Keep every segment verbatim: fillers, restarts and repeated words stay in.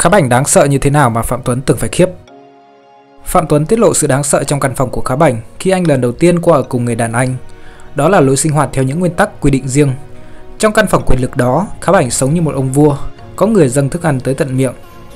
Khá Bảnh đáng sợ như thế nào mà Phạm Tuấn từng phải khiếp? Phạm Tuấn tiết lộ sự đáng sợ trong căn phòng của Khá Bảnh khi anh lần đầu tiên qua ở cùng người đàn anh. Đó là lối sinh hoạt theo những nguyên tắc quy định riêng. Trong căn phòng quyền lực đó, Khá Bảnh sống như một ông vua, có người dâng thức ăn tới tận miệng.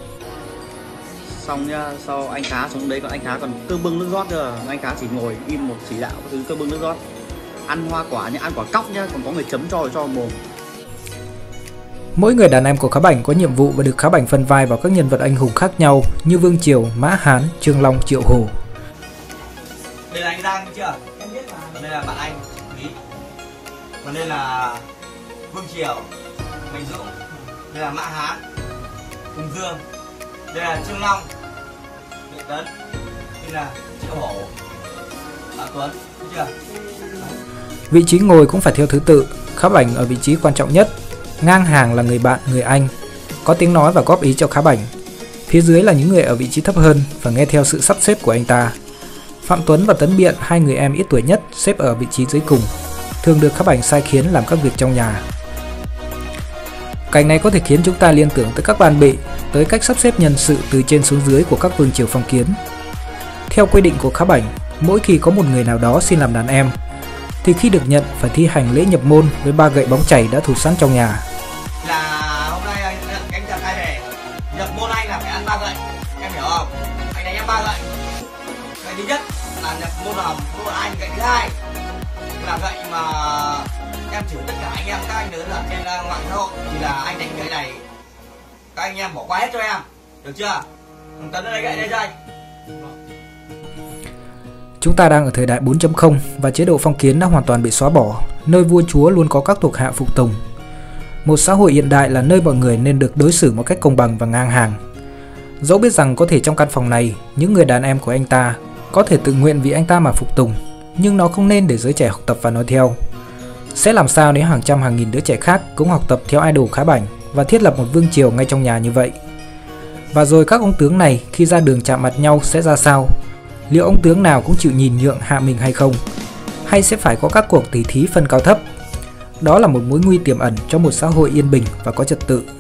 Xong nha, sau anh Khá xuống đấy còn anh Khá còn cơm bưng nước rót cơ, anh Khá chỉ ngồi im một chỉ đạo cái thứ cơm bưng nước rót. Ăn hoa quả nhá, ăn quả cóc nhá, còn có người chấm cho cho mồm. Mỗi người đàn em của Khá Bảnh có nhiệm vụ và được Khá Bảnh phân vai vào các nhân vật anh hùng khác nhau như Vương Triều, Mã Hán, Trương Long, Triệu Hổ. Đây là anh Giang chưa? Em biết mà. Còn đây là bạn anh, Lý. Còn đây là Vương Triều, Mạnh Dũng. Đây là Mã Hán, Hùng Dương. Đây là Trương Long, Nghệ Tấn. Đây là Triệu Hổ, Tạ Tuấn, biết chưa? Vị trí ngồi cũng phải theo thứ tự. Khá Bảnh ở vị trí quan trọng nhất, ngang hàng là người bạn, người anh, có tiếng nói và góp ý cho Khá Bảnh. Phía dưới là những người ở vị trí thấp hơn và nghe theo sự sắp xếp của anh ta. Phạm Tuấn và Tấn Biện, hai người em ít tuổi nhất, xếp ở vị trí dưới cùng, thường được Khá Bảnh sai khiến làm các việc trong nhà. Cảnh này có thể khiến chúng ta liên tưởng tới các ban bệ, tới cách sắp xếp nhân sự từ trên xuống dưới của các vương triều phong kiến. Theo quy định của Khá Bảnh, mỗi khi có một người nào đó xin làm đàn em, thì khi được nhận phải thi hành lễ nhập môn với ba gậy bóng chảy đã thủ sẵn trong nhà. Là hôm nay anh nhận anh nhận ai về, nhập môn anh là phải ăn ba gậy, em hiểu không? Anh đánh em ba gậy. Gậy thứ nhất là nhập môn là môn anh, gậy thứ hai là gậy mà em chửi tất cả anh em các anh lớn ở trên mạng xã hội thì là anh đánh gậy này, các anh em bỏ qua hết cho em, được chưa? Tấn đây gậy đây cho anh. Chúng ta đang ở thời đại bốn chấm không và chế độ phong kiến đã hoàn toàn bị xóa bỏ, nơi vua chúa luôn có các thuộc hạ phục tùng. Một xã hội hiện đại là nơi mọi người nên được đối xử một cách công bằng và ngang hàng. Dẫu biết rằng có thể trong căn phòng này, những người đàn em của anh ta có thể tự nguyện vì anh ta mà phục tùng, nhưng nó không nên để giới trẻ học tập và nói theo. Sẽ làm sao nếu hàng trăm hàng nghìn đứa trẻ khác cũng học tập theo idol Khá Bảnh và thiết lập một vương triều ngay trong nhà như vậy? Và rồi các ông tướng này khi ra đường chạm mặt nhau sẽ ra sao? Liệu ông tướng nào cũng chịu nhìn nhượng hạ mình hay không? Hay sẽ phải có các cuộc tỉ thí phân cao thấp? Đó là một mối nguy tiềm ẩn cho một xã hội yên bình và có trật tự.